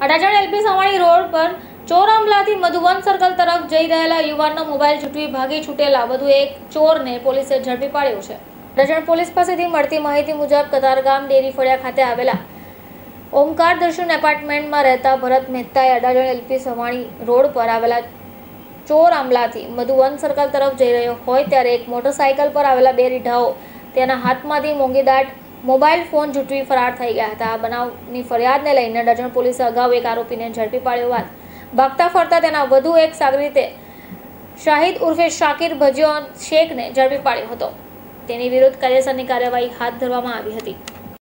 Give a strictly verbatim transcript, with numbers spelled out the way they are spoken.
Adajan LP Savani road પર ચોરામલાથી Madhuvan circle તરફ જઈ રહેલા યુવાનનો મોબાઈલ ઝૂંટવી ભાગી છૂટેલા વધુ એક ચોરને પોલીસે ઝડપી પાડ્યો છે। અડાજણ પોલીસ પાસેથી મળતી માહિતી મુજબ કતારગામ ડેરી ફળિયા ખાતે આવેલા ઓમકાર દર્શન એપાર્ટમેન્ટમાં રહેતા ભરત મહેતાએ અડાજણ એલપી સવાણી રોડ પર આવેલા ચોરામલાથી મધુવન સર્કલ તરફ જઈ રહ્યો હોય ત્યારે એક મોટરસાઇકલ પર આવેલા બે રીઢાઓ તેના હાથમાંથી મોંઘીદાટ મોબાઈલ ફોન ઝૂંટવી ફરાર થઈ ગયા હતા। આ બનાવની ફરિયાદને લઈને અડાજણ પોલીસે અગાઉ એક આરોપીને ઝડપી પાડ્યો બાદ ભાગતા ફરતા તેના વધુ એક સાગરીતે શાહિદ ઉર્ફે શાકિર ભજિયો શેખને ઝડપી પાડ્યો હતો। તેની વિરુદ્ધ કાયદેસરની કાર્યવાહી હાથ ધરવામાં આવી હતી।